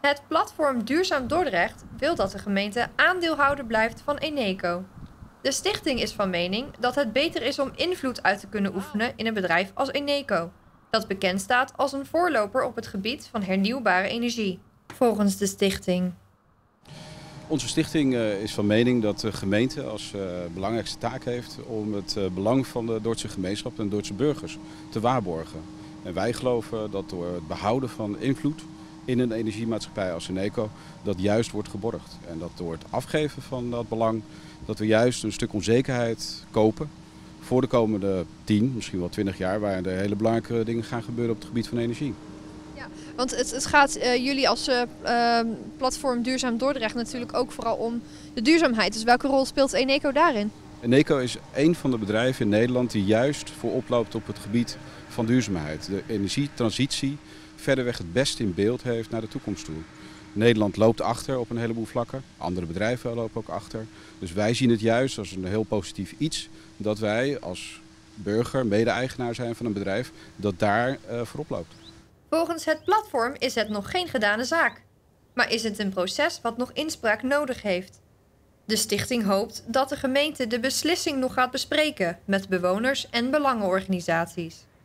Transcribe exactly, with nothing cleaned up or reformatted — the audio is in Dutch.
Het platform Duurzaam Dordrecht wil dat de gemeente aandeelhouder blijft van Eneco. De stichting is van mening dat het beter is om invloed uit te kunnen oefenen in een bedrijf als Eneco, dat bekend staat als een voorloper op het gebied van hernieuwbare energie. Volgens de stichting. Onze stichting uh, is van mening dat de gemeente als uh, belangrijkste taak heeft om het uh, belang van de Dordtse gemeenschap en de Dordtse burgers te waarborgen. En wij geloven dat door het behouden van invloed in een energiemaatschappij als Eneco dat juist wordt geborgd. En dat door het afgeven van dat belang dat we juist een stuk onzekerheid kopen voor de komende tien, misschien wel twintig jaar, waar er hele belangrijke dingen gaan gebeuren op het gebied van energie. Ja, want het, het gaat uh, jullie als uh, uh, platform Duurzaam Dordrecht natuurlijk ook vooral om de duurzaamheid. Dus welke rol speelt Eneco daarin? Eneco is een van de bedrijven in Nederland die juist voorop loopt op het gebied van duurzaamheid. De energietransitie verderweg het beste in beeld heeft naar de toekomst toe. Nederland loopt achter op een heleboel vlakken. Andere bedrijven lopen ook achter. Dus wij zien het juist als een heel positief iets dat wij als burger, mede-eigenaar zijn van een bedrijf, dat daar uh, voorop loopt. Volgens het platform is het nog geen gedane zaak. Maar is het een proces wat nog inspraak nodig heeft? De stichting hoopt dat de gemeente de beslissing nog gaat bespreken met bewoners en belangenorganisaties.